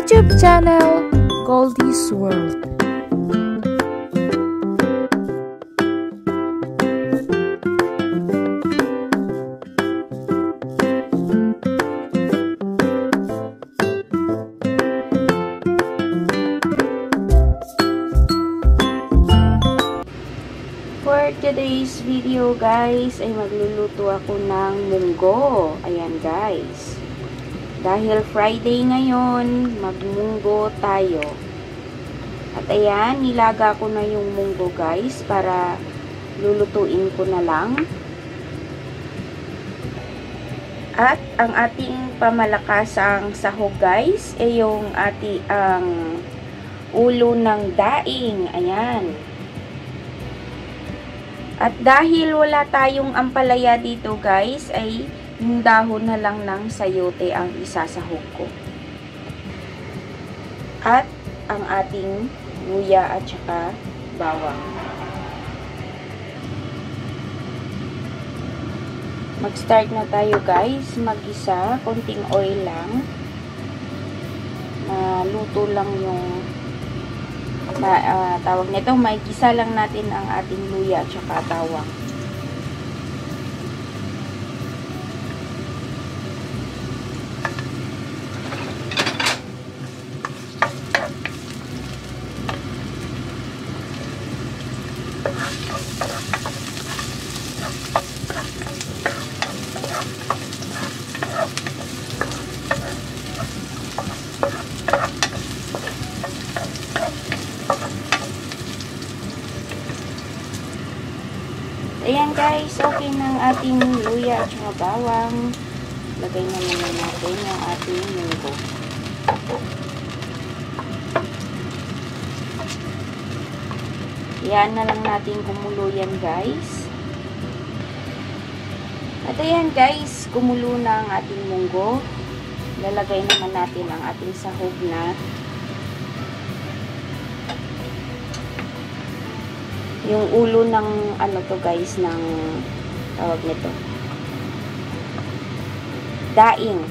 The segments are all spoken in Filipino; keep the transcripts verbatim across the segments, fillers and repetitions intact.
YouTube channel, Goldie's World. For today's video guys, ay magluluto ako ng munggo. Ayan guys. Dahil Friday ngayon, magmunggo tayo. At ayan, nilaga ko na yung munggo guys para lulutuin ko na lang. At ang ating pamalakasang sahog guys, ay yung ati ang ulo ng daing. Ayan. At dahil wala tayong ampalaya dito guys, ay yung dahon na lang ng sayote ang isasahog ko. At ang ating luya at saka bawang. Mag-start na tayo guys, mag-isa, konting oil lang. Maluto lang yung Ma, uh, tawag nito, may gisa lang natin ang ating luya at saka bawang. Ayan guys, okay na ang ating luya at saka bawang. Lagay na naman natin yung ating munggo. Ayan na lang natin kumulo yan guys. At ayan guys, kumulo na ang ating munggo. Lalagay naman natin ang ating sahog na yung ulo ng ano to guys, ng tawag nito, daing.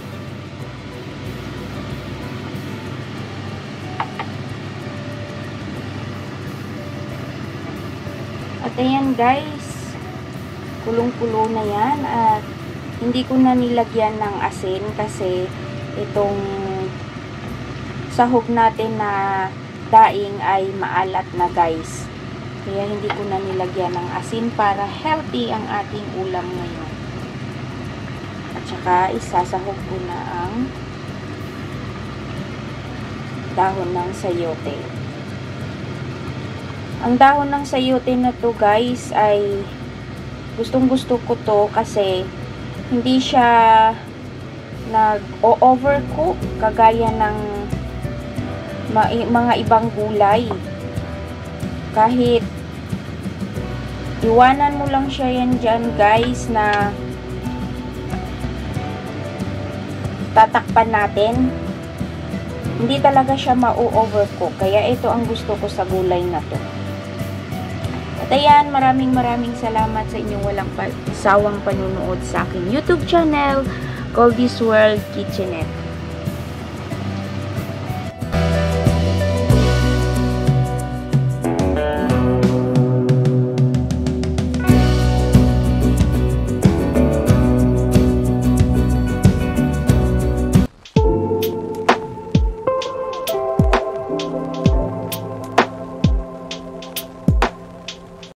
At ayan guys, kulong-kulo na yan at hindi ko na nilagyan ng asin kasi itong sahog natin na daing ay maalat na guys. Kaya hindi ko na nilagyan ng asin para healthy ang ating ulam ngayon. At saka isasahog ko na ang dahon ng sayote. Ang dahon ng sayote na to guys ay gustong gusto ko to kasi hindi siya nag-overcook kagaya ng mga ibang gulay. Kahit iwanan mo lang siya yan dyan guys na tatakpan natin, hindi talaga siya ma-overcook. Kaya ito ang gusto ko sa gulay na to. At ayan, maraming maraming salamat sa inyong walang sawang panunood sa aking YouTube channel, Goldie's World Kitchenette.